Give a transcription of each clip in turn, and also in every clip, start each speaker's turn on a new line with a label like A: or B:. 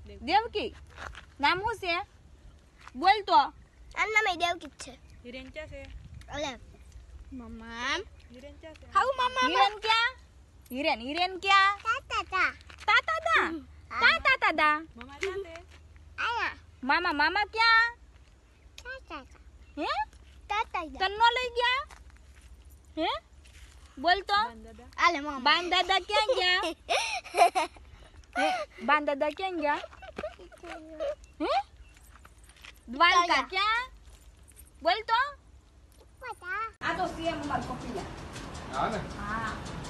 A: દેવકી નામ શું છે બોલ તો
B: આ નામ દેવકી છે
C: હિરેન ક્યાં છે
B: અલે મમ્મા
C: હિરેન ક્યાં છે
B: હાઉ મમ્મા
A: હિરેન ક્યાં હિરેન ક્યાં
B: તાતા
A: તાતા દા તાતા દા
C: મમ્મા ક્યાં છે
B: આયા
A: મામા ક્યાં
B: તાતા
A: હે
B: તાતા
A: તન્નો લઈ ગયા હે બોલ તો
C: દાદા
B: આલે મમ્મા
A: બાન દાદા ક્યાં ગયા હે બાન દાદા ક્યાં ગયા હે દ્વારકા ક્યાં બોલ તો
B: પતા
A: આ તો સીએમ અમાર કપિલા
D: હા ને
A: હા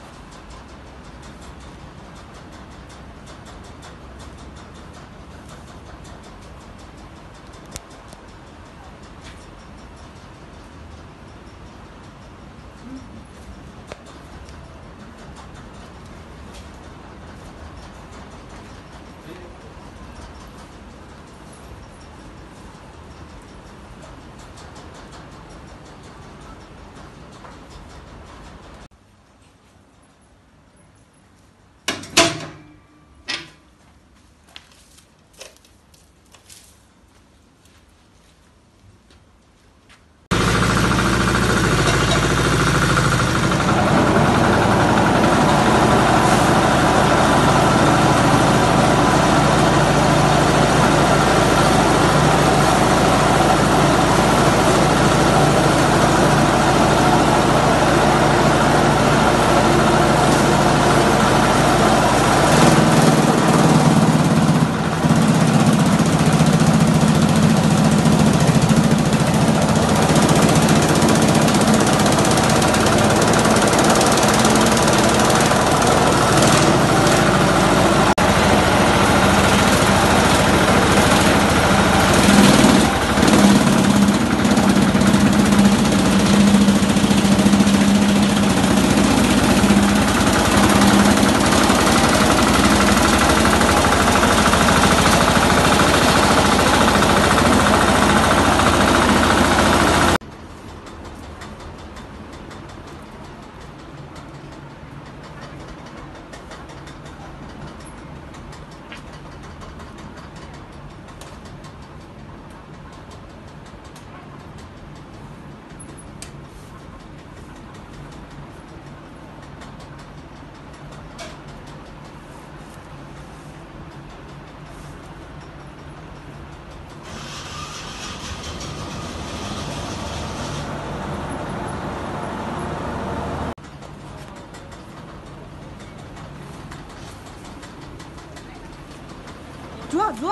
A: જો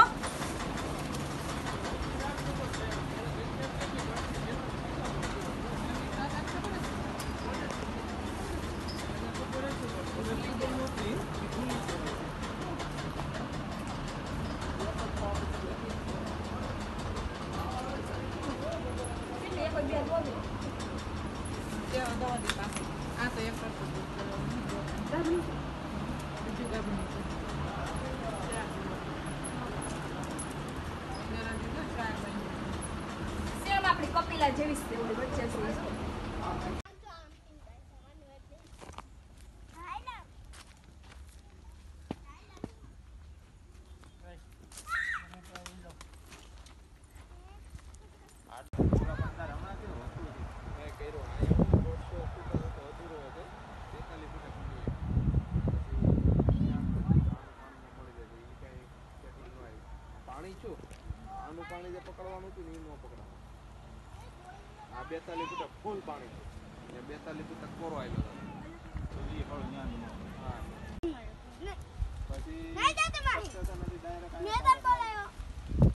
C: આ તો એક
A: સેમ આપણી કપિલા જેવી જ છે ઓલી વચ્ચે છે
D: પાણી છું આનું પાણી જે પકડવાનું હતું ને એ ન પકડાવું આ 42 ફૂટ ફૂલ પાણી છે 42 ફૂટ કોરો આવેલો હતો હા